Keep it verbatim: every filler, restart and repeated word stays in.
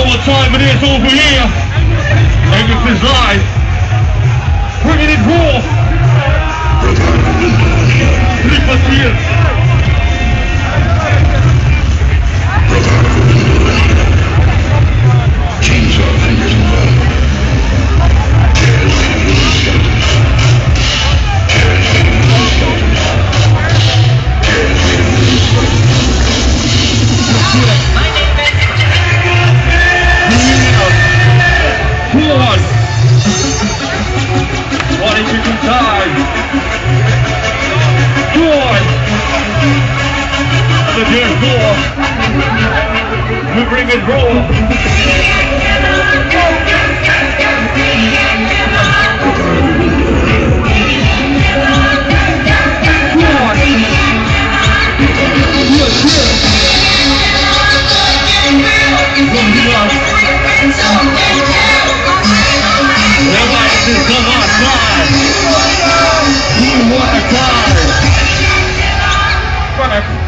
what time it is over here. Angus is live. Bringing it raw. Three Matthias. Chains are fingers and blood. Tears fingers and skeletons. Tears fingers and skeletons. Tears fingers and skeletons. Forward. What is your time? Forward. The dear door. We bring it raw. Come on, time! We want a time!